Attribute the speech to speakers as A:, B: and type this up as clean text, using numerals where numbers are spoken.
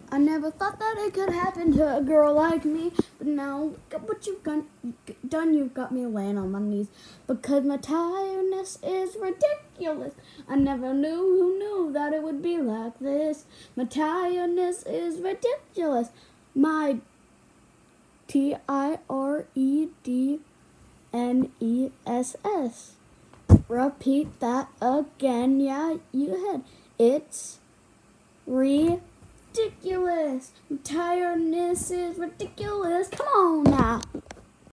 A: I never thought that it could happen to a girl like me, but now look at what you've done. You've got me laying on my knees because my tiredness is ridiculous. I never knew who knew that it would be like this. My tiredness is ridiculous. My TIREDNESS. Repeat that again. Yeah, you had. It's ridiculous. Tiredness is ridiculous. Come on now.